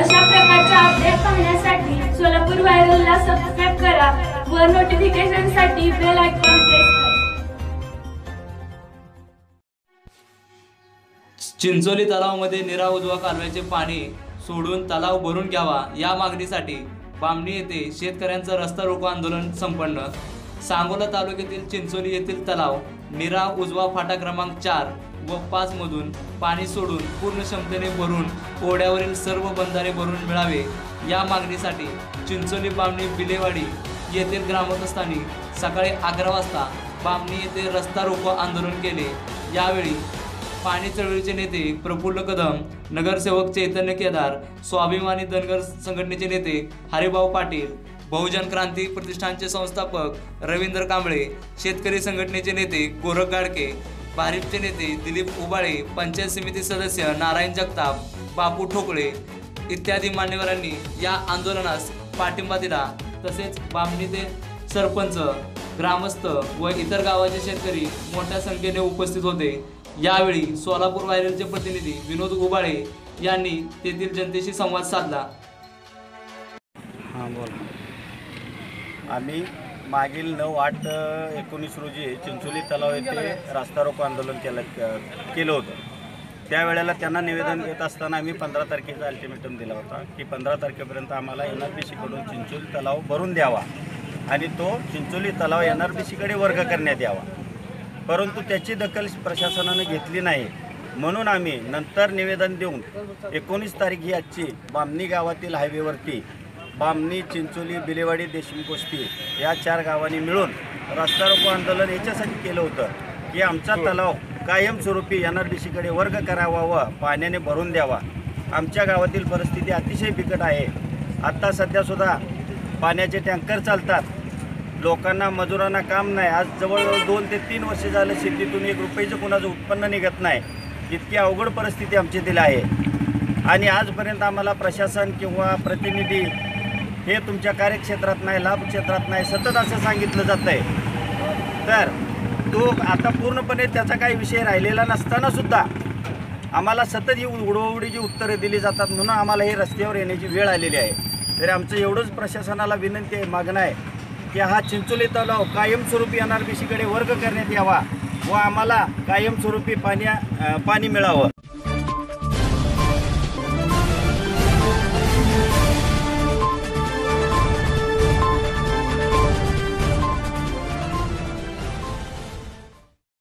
अशा प्रकारच्या अपडेट पाहण्यासाठी सोलापूर व्हायरलला सबस्क्राइब करा व नोटिफिकेशनसाठी बेल आयकॉन प्रेस करा। चिंचोली तलावामध्ये नीरा उजवा कालव्याचे पाणी सोडून तलाव भरून घ्यावा या मागणीसाठी बामणी येथे शेतकऱ्यांचं रस्ता रोको आंदोलन संपन्न। सांगोला तालुक्यातील चिंचोली येथील तलाव नीरा उजवा फाटा क्रमांक 4 व 5 मधून पाणी सोडून पूर्ण क्षमतेने भरून ओढ्यावरील सर्व बंधारे भरून मिळावे या मागणीसाठी चिंचोली बामणी बिलेवाडी येथील ग्रामस्थांनी सकाळी 11 वाजता बामणी येथे रस्ता रोको आंदोलन केले। यावेळी पाणी चळवळीचे नेते प्रफुल्ल कदम, नगरसेवक चैतन्य केदार, स्वाभिमानी धनगर संघटनेचे नेते हरिभाऊ पाटील, बहुजन क्रांती प्रतिष्ठानचे संस्थापक रवींद्र कांबळे, शेतकरी संघटनेचे नेते गोरख गाडके, भारिपचे नेते दिलीप उबाळे, पंचायत समिती सदस्य नारायण जगताप, बापू ठोकळे इत्यादी मान्यवरांनी या आंदोलनास पाठिंबा दिला। तसेच बामणीचे सरपंच, ग्रामस्थ व इतर गावाचे शेतकरी मोठ्या संख्येने उपस्थित होते। यावेळी सोलापूर व्हायरलचे प्रतिनिधी विनोद उबाळे यांनी तेथील जनतेशी संवाद साधला। आम्ही मागील 9/8/19 रोजी चिंचोली तलाव येथे रस्ता रोको आंदोलन केलं होतं। त्यावेळेला त्यांना निवेदन देत असताना आम्ही 15 तारखेचा अल्टिमेटम दिला होता की 15 तारखेपर्यंत आम्हाला NRBCकडून चिंचोली तलाव भरून द्यावा आणि तो चिंचोली तलाव NRBCकडे वर्ग करण्यात यावा, परंतु त्याची दखल प्रशासनाने घेतली नाही। म्हणून आम्ही नंतर निवेदन देऊन 19 तारीख ही आजची बामणी गावातील हायवेवरती बामणी, चिंचोली, बिलेवाडी, देशमुख वस्ती या 4 गावांनी मिळून रस्ता रोको आंदोलन याच्यासाठी केलं होतं की आमचा तलाव कायमस्वरूपी NRBCकडे वर्ग करावा व पाण्याने भरून द्यावा। आमच्या गावातील परिस्थिती अतिशय बिकट आहे। आत्ता सध्यासुद्धा पाण्याचे टँकर चालतात, लोकांना मजुरांना काम नाही। आज जवळजवळ 2 ते 3 वर्ष झालं शेतीतून 1 रुपयाचं कोणाचं उत्पन्न निघत नाही। इतकी अवघड परिस्थिती आमची दिली आहे आणि आजपर्यंत आम्हाला प्रशासन किंवा प्रतिनिधी हे तुमच्या कार्यक्षेत्रात नाही, लाभ क्षेत्रात नाही, सतत असं सांगितलं जातं आहे। तर तो आता पूर्णपणे त्याचा काही विषय राहिलेला नसतानासुद्धा आम्हाला सतत ही उडवडीची उत्तरे दिली जातात, म्हणून आम्हाला हे रस्त्यावर येण्याची वेळ आलेली आहे। तरी आमचं एवढंच प्रशासनाला विनंती आहे, मागणं आहे की हा चिंचोली तलाव कायमस्वरूपी NRBCकडे वर्ग करण्यात यावा व आम्हाला कायमस्वरूपी पाणी मिळावं।